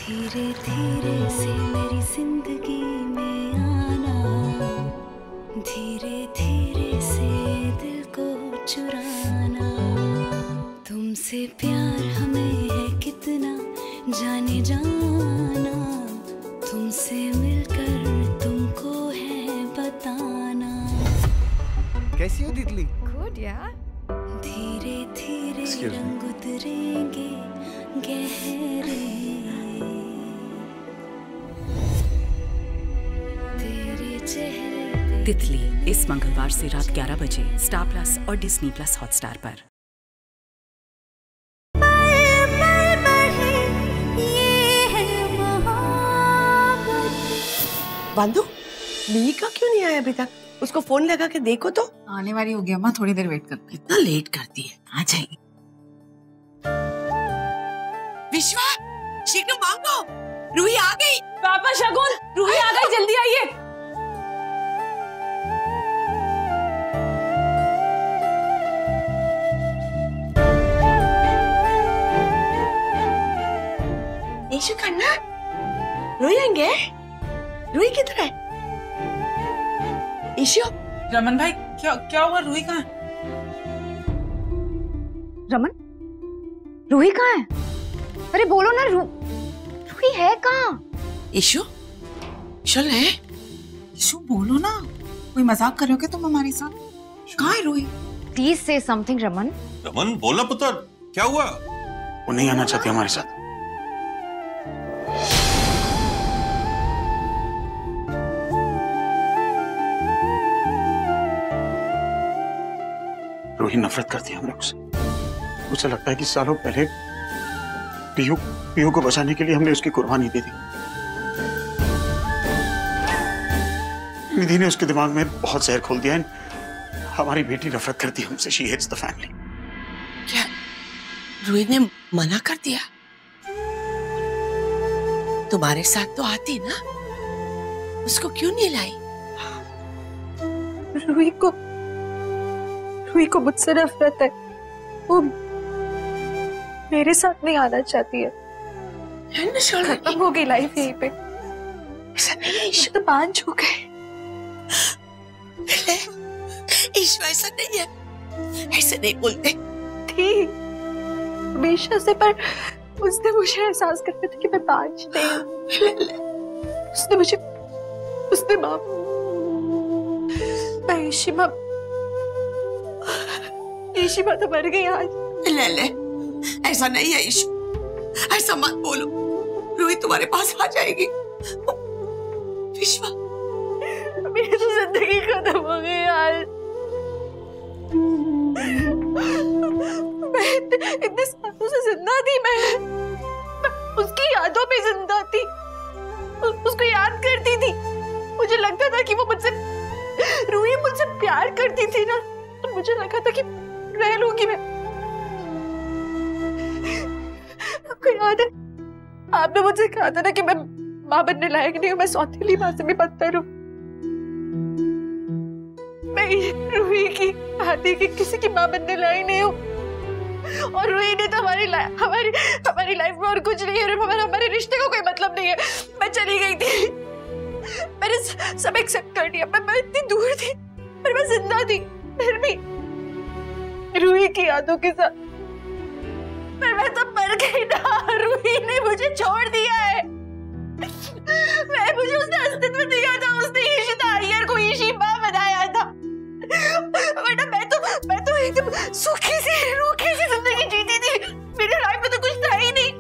धीरे धीरे से मेरी जिंदगी में आना, धीरे धीरे से दिल को चुराना। तुमसे प्यार हमें है कितना जाने जाना, तुमसे मिलकर तुमको है बताना। कैसी हो तितली? गुड यार। धीरे धीरे रंग उतरेंगे गहरे, तेरे चेहरे। तितली इस मंगलवार से रात 11 बजे स्टार प्लस और डिज्नी प्लस हॉटस्टार पर। बांधो, मीका क्यों नहीं आया अभी तक? उसको फोन लगा के देखो तो। आने वाली होगी अम्मा, थोड़ी देर वेट कर। कितना लेट करती है, आ जाएगी। विश्वा, शीघ्र मांगो, रूही आ गई। पापा शगुन, रूही आ गई, जल्दी आइए। ईशु खन्ना, रूही आएंगे? रूही किधर है? ईशु, रमन भाई, क्या हुआ? रूही कहाँ है? रमन, रूही कहाँ है? अरे बोलो ना, रूही है कहाँ? ईशु, चल है। ईशु बोलो ना, कोई मजाक कर रहे हो क्या तुम हमारे साथ? कहाँ है Ruhi? Please say something Raman. Raman बोलना पुत्र, क्या हुआ? वो नहीं आना चाहती हमारे साथ। रूही नफरत करती है हम लोग से। उसे लगता है कि सालों पहले पीयू को बचाने के लिए हमने उसकी कुर्बानी दे दी। निधि ने उसके दिमाग में बहुत जहर खोल दिया है। हमारी बेटी नफरत करती है हमसे। She hates the family. क्या रूही ने मना कर दिया? तुम्हारे साथ तो आती ना, उसको क्यों नहीं लाई? रूही को मुझसे नफरत है, वो मेरे साथ नहीं आना चाहती है। खत्म हो गई लाइफ यहीं पे। ऐसा नहीं है ईशु, तो बांझ हो गए। ईशु ऐसा नहीं है, ऐसे नहीं बोलते। थी हमेशा से, पर उसने मुझे एहसास करना था कि मैं बांझ नहीं हूँ। उसने माँ ईशिमा तो मर गई आज। ले ऐसा नहीं है ईशु, ऐसा मत बोलो। रूही तुम्हारे पास आ जाएगी। विश्वा, मेरी तो जिंदगी खत्म हो गई यार। मैं इतने सालों से जिंदा थी, मैं उसकी यादों में जिंदा थी, उसको याद करती थी। मुझे लगता था कि वो रूही मुझसे प्यार करती थी ना, तो मुझे लगा था कि रह लूंगी मैं। आपको याद है, आपने मुझसे कहा था ना कि मैं माँ बनने लायक नहीं हूँ, मैं सौतेली माँ से भी बदतर हूँ। मैं रूही की आदि की किसी की माँ बनने लायक नहीं हूँ। और रूही ने तो हमारी लाइफ में और कुछ नहीं है, हमारे रिश्ते को कोई मतलब नहीं है। मैं चली गई थी, मैंने सब एक्सेप्ट कर लिया। मैं इतनी दूर थी, पर मैं जिंदा थी, फिर भी रूही की यादों के साथ। पर मैं तो मर गई ना, रूही ने मुझे छोड़ दिया है। मुझे उसने अस्तित्व दिया था, उसने ईशिता अय्यर को ईशी माँ बनाया था। वरना मैं तो एकदम सूखी सी जिंदगी जीती थी। मेरी लाइफ में तो कुछ था ही नहीं।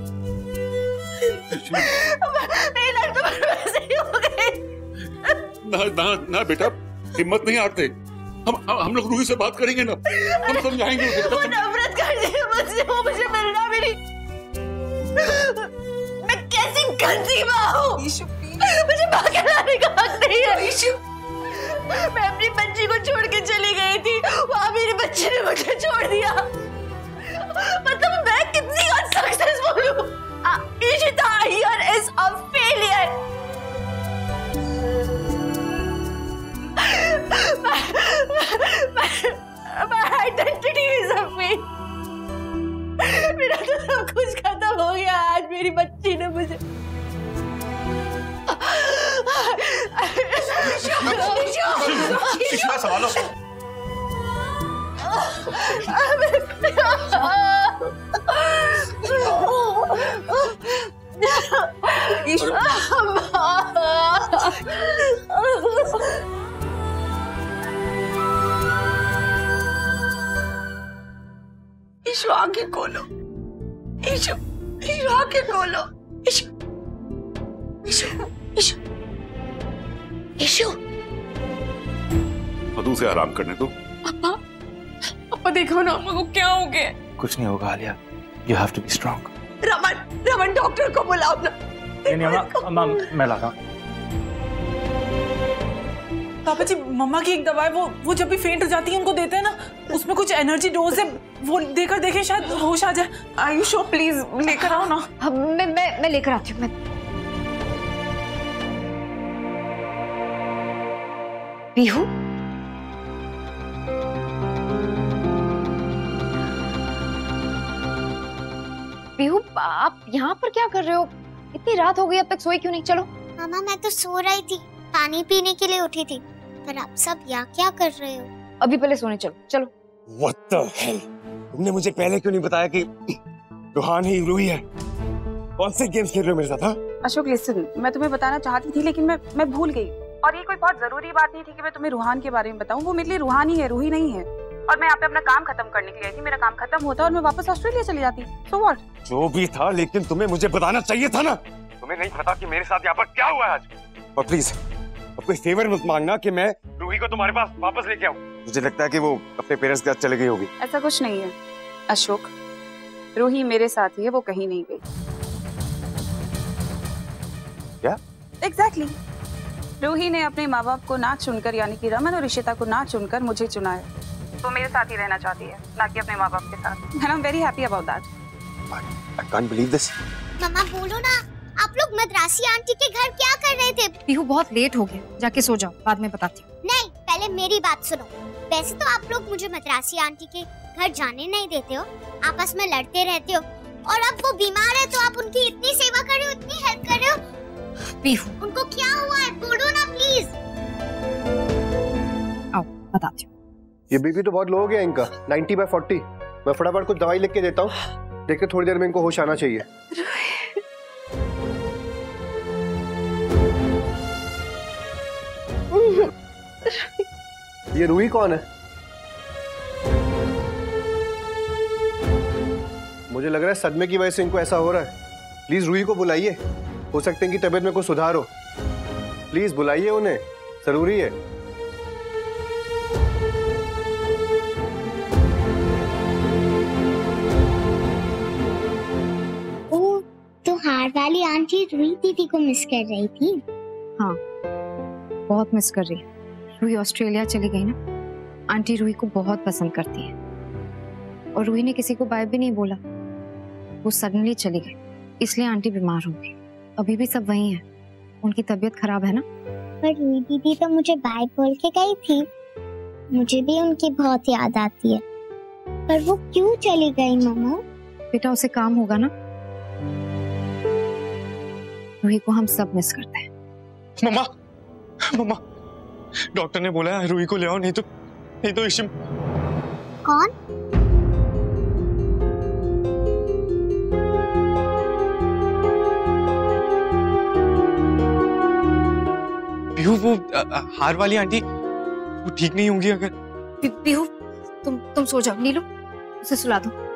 मेरी लाइफ तो वैसे ही हो गई। ना बेटा, हिम्मत नहीं हारते। हम लोग रूही से बात करेंगे ना, हम समझाएंगे उसे। वो नफरत करती है मुझसे, वो मुझे मिलना भी नहीं। मैं कैसी गंदी माँ हूँ। मुझे माँ कहलाने का हक नहीं है। ईशु, मैं अपनी बच्ची को छोड़ के चली गई थी, वहाँ मेरे बच्चे ने मुझे छोड़ दिया। मतलब मैं कितनी अनसक्सेसफुल हूँ। Ishita Iyer is a failure. My identity is a fake. मेरा तो सब कुछ खत्म हो गया आज मेरी बच्ची ने मुझे। संभालो। ईशु आंखें खोलो, ईशु ईशु आंखें खोलो, ईशु ईशु ईशु ईशु। मधु से आराम करने दो। पापा पापा देखो ना अम्मा को क्या हो गया। कुछ नहीं होगा Alia, you have to be strong. Raman Raman doctor को बुलाओ ना। नहीं अम्मा मैं लाता हूँ। पापा जी मम्मा की एक दवा है, वो जब भी फेंट हो जाती है उनको देते हैं ना, उसमें कुछ एनर्जी डोज है, वो देकर देखें शायद होश आ जाए। आयुषो प्लीज लेकर आओ ना। मैं लेकर आती हूँ। पीहू पीहू आप यहाँ पर क्या कर रहे हो? इतनी रात हो गई, अब तक सोई क्यों नहीं? चलो। मामा मैं तो सो रही थी, पानी पीने के लिए उठी थी, पर आप सब यहाँ क्या कर रहे हो? अभी पहले सोने चलो। चलो। What the hell? तुमने मुझे पहले क्यों नहीं बताया कि रूहान ही रूही है? कौन से गेम्स खेल रहे हो मेरे साथ? हाँ अशोक लिसन, मैं तुम्हें बताना चाहती थी लेकिन मैं भूल गई, और ये कोई बहुत जरूरी बात नहीं थी कि मैं तुम्हें रूहान के बारे में बताऊं। वो मेरे लिए रूहान ही है, रूही नहीं है। और मैं यहाँ पे अपना काम खत्म करने के लिए आई थी, मेरा काम खत्म होता और मैं वापस ऑस्ट्रेलिया चली जाती। So what? जो भी था, लेकिन तुम्हें मुझे बताना चाहिए था ना। तुम्हें नहीं पता कि मेरे साथ यहाँ पर क्या हुआ है आज। और प्लीज अब कोई फेवर मत मांगना कि मैं रूही को तुम्हारे पास वापस लेके आऊँ। मुझे लगता है कि वो अपने पेरेंट्स के साथ चली गई होगी। ऐसा कुछ नहीं है अशोक, रूही मेरे साथ ही है, वो कहीं नहीं गई। क्या? Exactly. रूही ने अपने माँ बाप को ना चुनकर, यानी कि रमन और इशिता को ना चुनकर मुझे चुना है। वो मेरे साथ ही रहना चाहती है, ना कि अपने माँ बाप के साथ। And I'm very happy about that. I can't believe this. मामा बोलो ना, आप लोग मद्रासी आंटी के घर क्या कर रहे थे? पीहू बहुत लेट हो गया, जाके सो जाओ, बाद में बताती हूँ। नहीं, पहले मेरी बात सुनो। वैसे तो आप लोग मुझे मद्रासी आंटी के घर जाने नहीं देते हो, आपस में लड़ते रहते हो, और अब वो बीमार है तो आप उनकी इतनी सेवा कर रहे हो, इतनी हेल्प कर रहे हो। पीहू उनको क्या हुआ है, बोलो ना प्लीज। आओ बताती हूँ। ये बीपी तो बहुत लो हो गया इनका, 90/40। मैं फटाफट कुछ दवाई लिख के देता हूँ, देखते थोड़ी देर में इनको होश आना चाहिए। ये रूही कौन है? मुझे लग रहा है सदमे की वजह से इनको ऐसा हो रहा है। प्लीज रूही को बुलाइए, हो सकते हैं कि तबीयत में कुछ सुधार हो। प्लीज बुलाइए उन्हें, जरूरी है। ओह, तो हार वाली आंटी रूही दीदी को मिस कर रही थी। हाँ बहुत मिस कर रही है। रूही ऑस्ट्रेलिया चली गई ना, आंटी रूही को बहुत पसंद करती है, और रूही ने किसी को बाय भी नहीं बोला, वो सडनली चली गई, इसलिए आंटी बीमार हो गई। अभी भी सब वही है, उनकी तबीयत खराब है ना। पर रूही दीदी तो मुझे बाय बोल के गई थी, मुझे भी उनकी बहुत याद आती है। पर वो क्यों चली गई मामा? बेटा उसे काम होगा ना, रूही को हम सब मिस करते हैं। मम्मा मम्मा डॉक्टर ने बोला है रूही को ले आओ, नहीं तो इशिम। कौन? पीहू वो हार वाली आंटी वो ठीक नहीं होंगी अगर। पीहू तुम सो जाओ, नीलू उसे सुला दो।